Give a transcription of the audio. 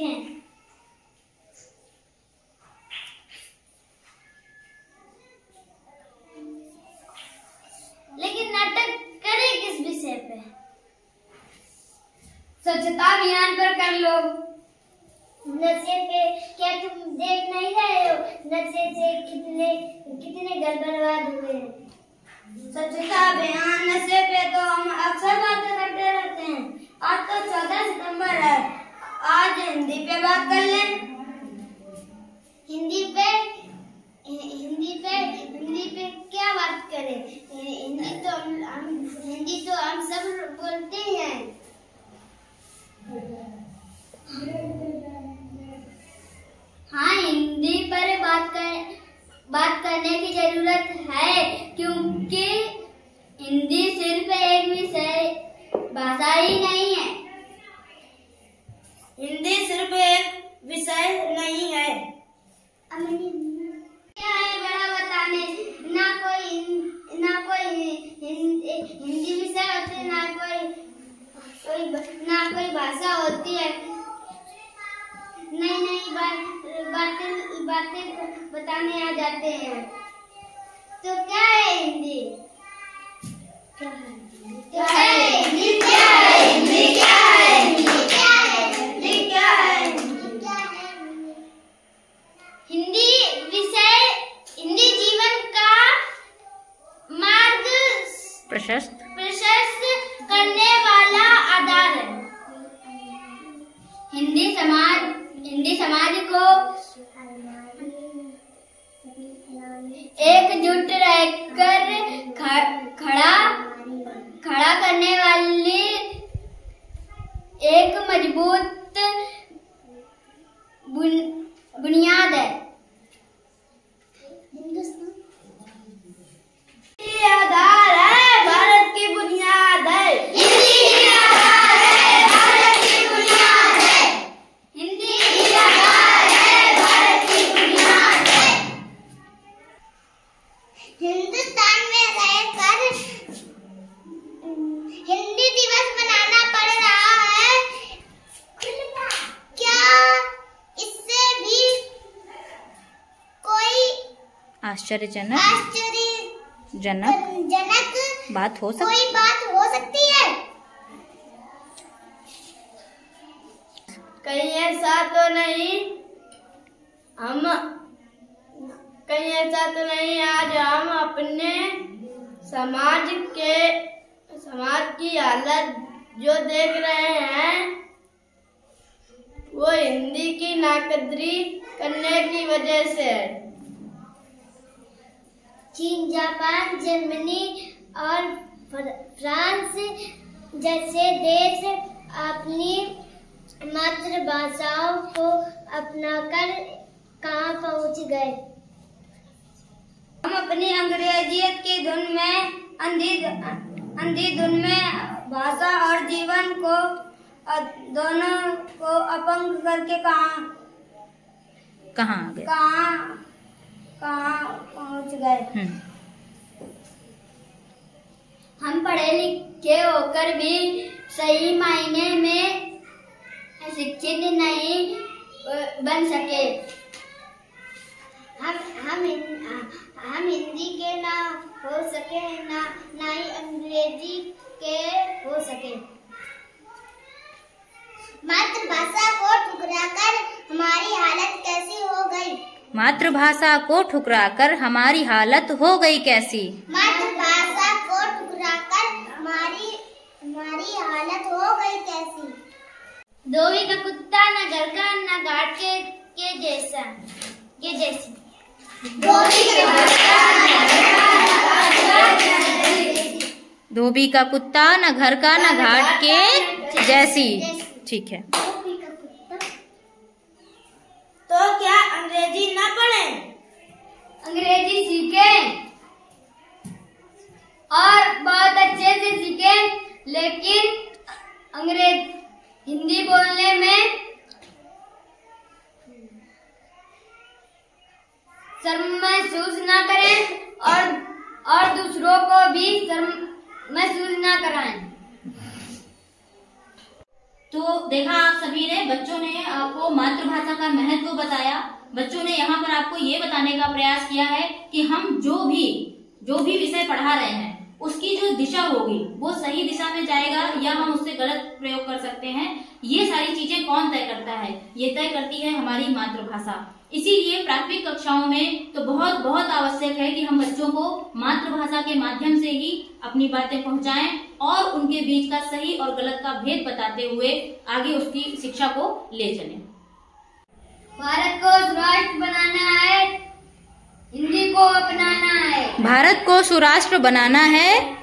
है। लेकिन नाटक करें किस विषय पे? स्वच्छता अभियान पर कर लो। नशे पे क्या तुम देख नहीं रहे हो? नशे से कितने घर बर्बाद हुए हैं। स्वच्छता अभियान नशे पे तो हम अक्सर बातें करते रहते हैं। आज तो 14 सितंबर है, आज हिंदी पे बात कर लें। हिंदी पे क्या बात करें? हिंदी तो हम सब बोलते हैं। हाँ, हिंदी पर बात करने की जरूरत है, क्योंकि हिंदी सिर्फ एक विषय भाषा ही नहीं है। हिंदी सिर्फ एक विषय नहीं है। क्या है बड़ा बताने? ना कोई हिंदी विषय होते, ना कोई भाषा होती है। नई बातें बताने आ जाते हैं। तो क्या है हिंदी? हिंदी जीवन का मार्ग प्रशस्त करने वाला आधार है। हिंदी समाज को एकजुट रहकर खड़ा करने वाली एक मजबूत बुनियाद है। आधार है, भारत की बुनियाद है। हिंदी आधार है, भारत की बुनियाद है। हिंदी आधार है, भारत की बुनियाद है। हिंदुस्तान में रहकर हिंदी दिवस मनाना पड़ रहा है। क्या इससे भी कोई आश्चर्यजनक बात हो सकती है? कहीं ऐसा तो नहीं आज हम अपने समाज की हालत जो देख रहे हैं, वो हिंदी की नाकदरी करने की वजह से है। चीन, जापान, जर्मनी और फ्रांस जैसे देश अपनी मातृभाषाओं को अपनाकर कहाँ पहुँच गए। हम अपनी अंग्रेजियत की धुन में अंधी धुन में भाषा और जीवन को दोनों को अपंग करके कहाँ पहुँच गए। हम पढ़े लिखे होकर भी सही मायने में शिक्षित नहीं बन सके। हम हिंदी के ना हो सके, ना ही अंग्रेजी के हो सके। मातृभाषा को ठुकराकर हमारी हालत कैसी हो गई? मातृभाषा को ठुकराकर हमारी हालत हो गई कैसी? मातृभाषा को ठुकराकर हमारी हालत हो गई कैसी? धोबी का कुत्ता न घर का न घाट के जैसी। धोबी का कुत्ता न घर का न घाट के जैसी। ठीक है। तो क्या अंग्रेजी ना पढ़ें? अंग्रेजी सीखें और बहुत अच्छे से सीखें, लेकिन हिंदी बोलने में शर्म महसूस ना करें और दूसरों को भी शर्म महसूस ना कराएं। तो देखा आप सभी ने, बच्चों ने आपको मातृभाषा का महत्व बताया। बच्चों ने यहाँ पर आपको ये बताने का प्रयास किया है कि हम जो भी विषय पढ़ा रहे हैं उसकी जो दिशा होगी वो सही दिशा में जाएगा या हम उससे गलत प्रयोग कर सकते हैं। ये सारी चीजें कौन तय करता है? ये तय करती है हमारी मातृभाषा। इसीलिए प्राथमिक कक्षाओं में तो बहुत बहुत आवश्यक है कि हम बच्चों को मातृभाषा के माध्यम से ही अपनी बातें पहुंचाएं और उनके बीच का सही और गलत का भेद बताते हुए आगे उसकी शिक्षा को ले चलें। भारत को सुराष्ट्र बनाना है, हिंदी को अपनाना है। भारत को सुराष्ट्र बनाना है,